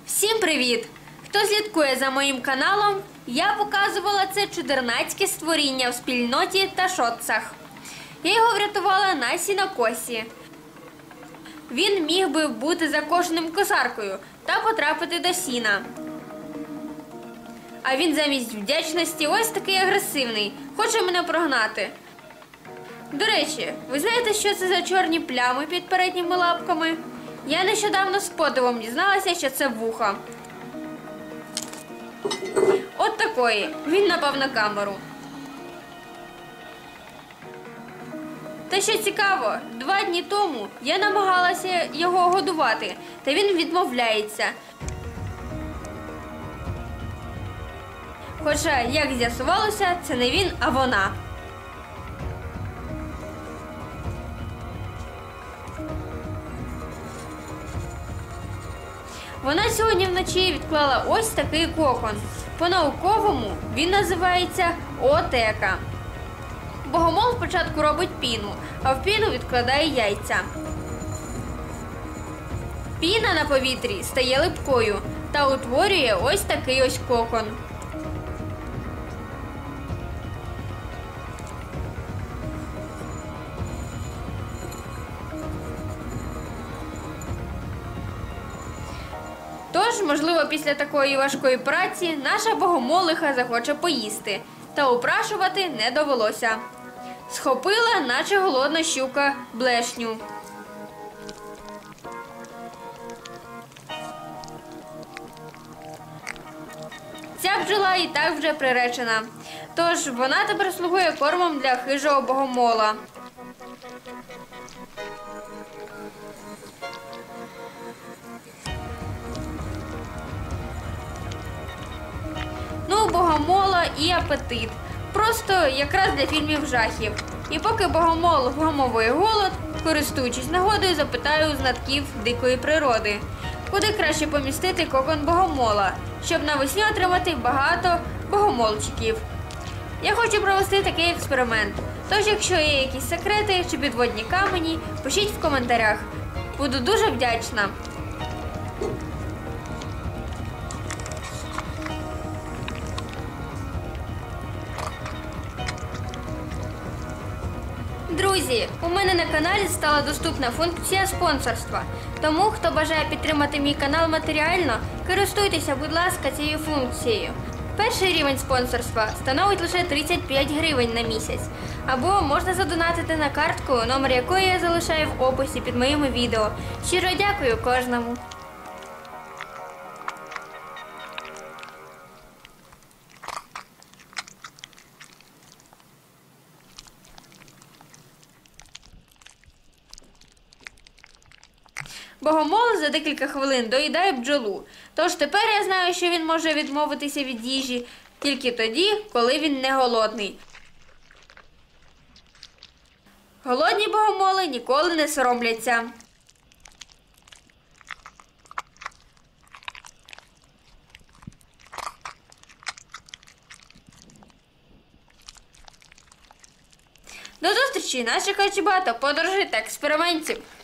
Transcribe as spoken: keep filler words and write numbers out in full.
Всім привіт! Хто слідкує за моїм каналом, я показувала це чудернацьке створіння в спільноті та шотцах. Я його врятувала на сінокосі. Він міг би бути закошеним косаркою та потрапити до сіна. А він замість вдячності ось такий агресивний, хоче мене прогнати. До речі, ви знаєте, що це за чорні плями під передніми лапками? Я нещодавно з подивом дізналася, що це вуха. От такої. Він напав на камеру. Та що цікаво, два дні тому я намагалася його годувати, та він відмовляється. Хоча, як з'ясувалося, це не він, а вона. Вона сьогодні вночі відклала ось такий кокон. По-науковому він називається оотека. Богомол спочатку робить піну, а в піну відкладає яйця. Піна на повітрі стає липкою та утворює ось такий ось кокон. Тож, можливо, після такої важкої праці наша богомолиха захоче поїсти, та упрашувати не довелося. Схопила, наче голодна щука, блешню. Ця бджола і так вже приречена, тож вона тепер слугує кормом для хижого богомола. Ну, у богомола і апетит. Просто якраз для фільмів жахів. І поки богомол вгамовує голод, користуючись нагодою, запитаю у знавців дикої природи, куди краще помістити кокон богомола, щоб навесні отримати багато богомолчиків. Я хочу провести такий експеримент. Тож, якщо є якісь секрети чи підводні камені, пишіть в коментарях. Буду дуже вдячна. Друзі, у мене на каналі стала доступна функція спонсорства. Тому, хто бажає підтримати мій канал матеріально, користуйтеся, будь ласка, цією функцією. Перший рівень спонсорства становить лише тридцять п'ять гривень на місяць. Або можна задонатити на картку, номер якої я залишаю в описі під моїми відео. Щиро дякую кожному. Богомол за декілька хвилин доїдає бджолу, тож тепер я знаю, що він може відмовитися від їжі тільки тоді, коли він не голодний. Голодні богомоли ніколи не соромляться. До зустрічі! Нас чекає багато подорожей та експериментів.